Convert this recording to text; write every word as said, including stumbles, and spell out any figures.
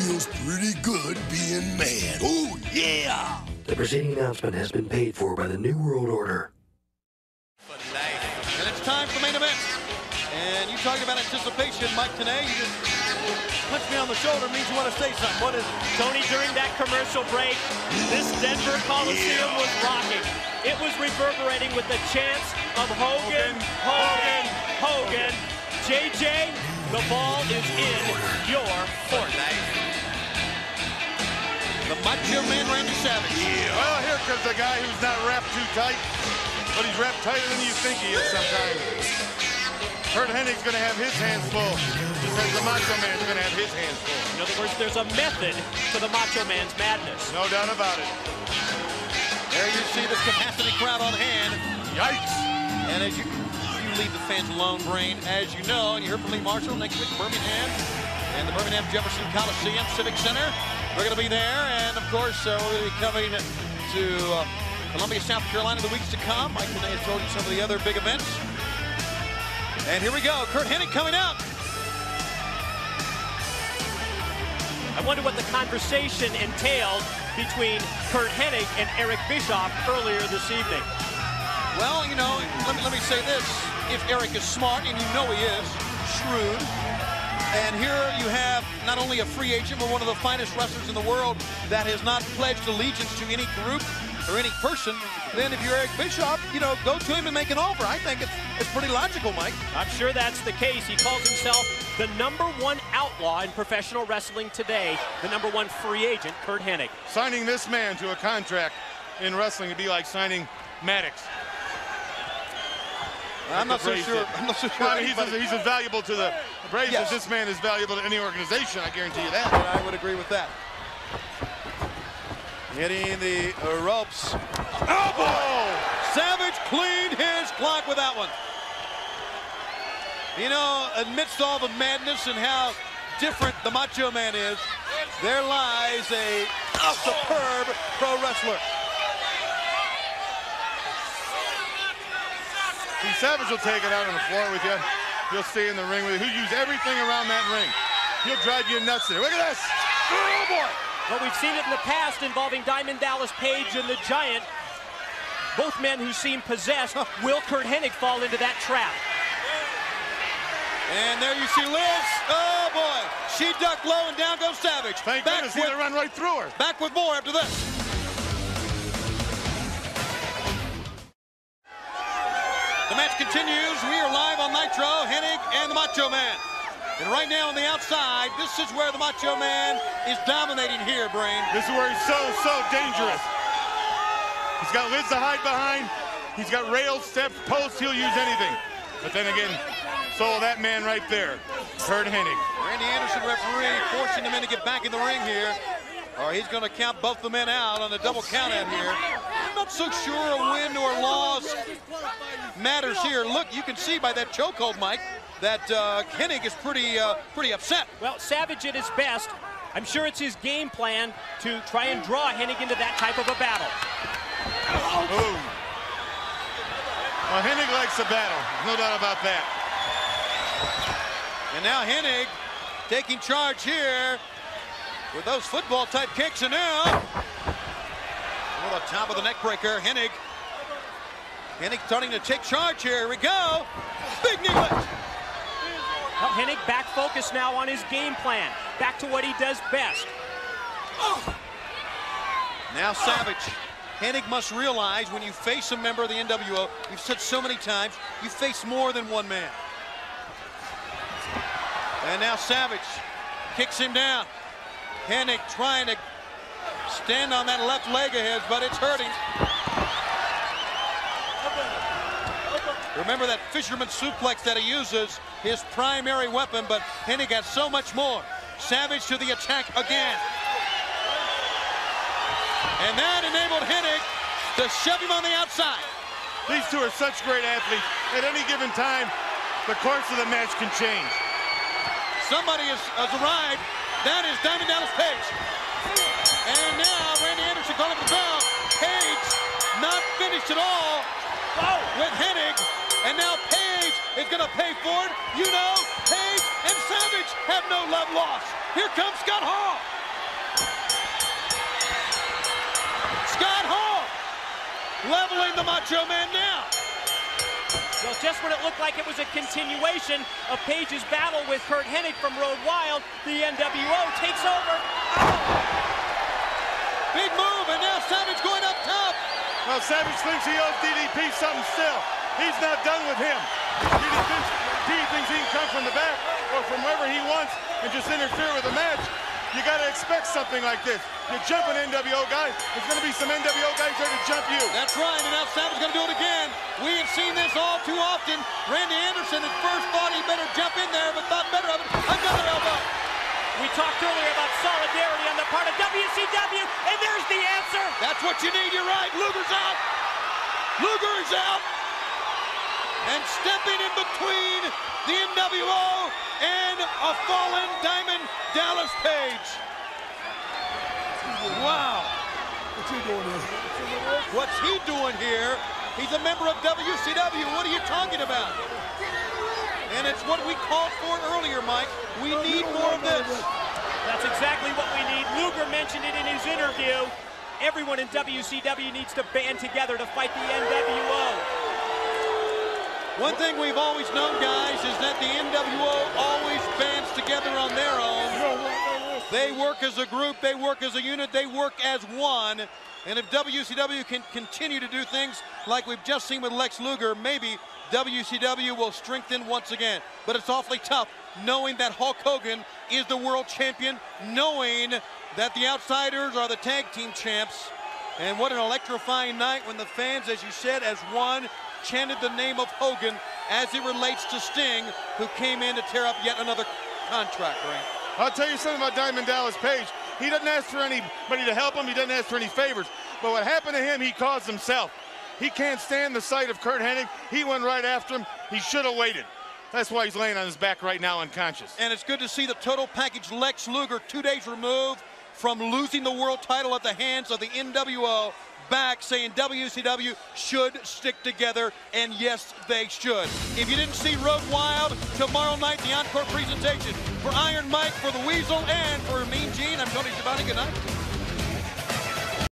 feels pretty good being man. Oh, yeah! The preceding announcement has been paid for by the New World Order. And it's time for the main event. And you talking about anticipation, Mike, today. You just punched me on the shoulder, means you want to say something. What is it? Tony, during that commercial break, this Denver Coliseum Yeah. was rocking. It was reverberating with the chants of Hogan, Hogan, Hogan. Hogan. J J, the ball is in your court. The Macho Man, Randy Savage. Yeah. Well, here comes a guy who's not wrapped too tight, but he's wrapped tighter than you think he is sometimes. Curt Hennig's going to have his hands full, just as the Macho Man's going to have his hands full. In other words, there's a method to the Macho Man's madness. No doubt about it. There you see this capacity crowd on hand. Yikes. And as you, you leave the fans alone, Brain, as you know, and you heard from Lee Marshall next week, Birmingham, and the Birmingham Jefferson Coliseum Civic Center. We're going to be there, and of course, uh, we're going to be coming to uh, Columbia, South Carolina, the weeks to come. Mike today has told you some of the other big events. And here we go, Curt Hennig coming out. I wonder what the conversation entailed between Curt Hennig and Eric Bischoff earlier this evening. Well, you know, let me, let me say this. If Eric is smart, and you know he is, shrewd, and here you have not only a free agent, but one of the finest wrestlers in the world that has not pledged allegiance to any group or any person, then if you're Eric Bischoff, you know, go to him and make an offer. I think it's, it's pretty logical, Mike. I'm sure that's the case. He calls himself the number one outlaw in professional wrestling today, the number one free agent, Curt Hennig. Signing this man to a contract in wrestling would be like signing Maddox. I'm not so sure. I'm not so sure. Well, he's, as, he's as valuable to the Braves Yes. as this man is valuable to any organization, I guarantee you that. And I would agree with that. Hitting the uh, ropes. Oh, boy! Savage cleaned his clock with that one. You know, amidst all the madness and how different the Macho Man is, there lies a superb pro wrestler. See, Savage will take it out on the floor with you. He'll stay in the ring with you. He'll use everything around that ring. He'll drive you nuts there. Look at this. Oh, boy. Well, we've seen it in the past involving Diamond Dallas Page and the Giant. Both men who seem possessed. Will Curt Hennig fall into that trap? And there you see Liz. Oh, boy. She ducked low and down goes Savage. Thank back goodness he with, had to run right through her. Back with more after this. The match continues. We are live on Nitro, Hennig and the Macho Man. And right now on the outside, this is where the Macho Man is dominating here, Brain. This is where he's so, so dangerous. He's got lids to hide behind. He's got rails, steps, posts. He'll use anything. But then again, so will that man right there, Curt Hennig. Randy Anderson, referee, forcing the men to get back in the ring here. Or he's going to count both the men out on a double count out here. I'm not so sure a win or loss matters here. Look, you can see by that chokehold, Mike, that uh, Hennig is pretty, uh, pretty upset. Well, Savage at his best. I'm sure it's his game plan to try and draw Hennig into that type of a battle. Ooh. Well, Hennig likes the battle. No doubt about that. And now Hennig taking charge here with those football-type kicks, and now over the top of the neck breaker, Hennig. Hennig starting to take charge here. Here we go. Big knee lift. Well, Hennig back focused now on his game plan. Back to what he does best. Now Savage. Hennig must realize when you face a member of the N W O, you've said so many times, you face more than one man. And now Savage kicks him down. Hennig trying to stand on that left leg of his, but it's hurting. Remember that fisherman suplex that he uses, his primary weapon, but Hennig has so much more. Savage to the attack again. And that enabled Hennig to shove him on the outside. These two are such great athletes. At any given time, the course of the match can change. Somebody has, has arrived. That is Diamond Dallas Page. And now Randy Anderson calling the bell. Page not finished at all oh. with Hennig. And now Page is going to pay for it. You know, Page and Savage have no love lost. Here comes Scott Hall. the Macho Man now. Well, just when it looked like it was a continuation of Page's battle with Curt Hennig from Road Wild, the N W O takes over. Oh! Big move, and now Savage going up top. Well, Savage thinks he owes D D P something still. He's not done with him. D D P thinks he can come from the back or from wherever he wants and just interfere with the match. You got to expect something like this. You jump an N W O guy, there's going to be some N W O guys there to jump you. That's right, and now Savage going to do it again. We have seen this all too often. Randy Anderson at first thought he better jump in there, but thought better of it. Another elbow. We talked earlier about solidarity on the part of W C W, and there's the answer. That's what you need, you're right. Luger's out. Luger is out. And stepping in between the N W O and a fallen Diamond Dallas Page. Wow. What's he doing here? What's he doing here? He's a member of W C W. What are you talking about? And it's what we called for earlier, Mike. We need more of this. That's exactly what we need. Luger mentioned it in his interview. Everyone in W C W needs to band together to fight the N W O. One thing we've always known, guys, is that the N W O always bands together on their own. They work as a group, they work as a unit, they work as one. And if W C W can continue to do things like we've just seen with Lex Luger, maybe W C W will strengthen once again. But it's awfully tough knowing that Hulk Hogan is the world champion, knowing that the Outsiders are the tag team champs. And what an electrifying night when the fans, as you said, as one, chanted the name of Hogan as it relates to Sting, who came in to tear up yet another contract ring. I'll tell you something about Diamond Dallas Page. He doesn't ask for anybody to help him. He doesn't ask for any favors. But what happened to him, he caused himself. He can't stand the sight of Curt Hennig. He went right after him. He should have waited. That's why he's laying on his back right now unconscious. And it's good to see the total package Lex Luger, two days removed from losing the world title at the hands of the N W O, back saying W C W should stick together, and yes, they should. If you didn't see Road Wild, tomorrow night, the encore presentation. For Iron Mike, for the Weasel, and for Mean Gene, I'm Tony Schiavone. Good night.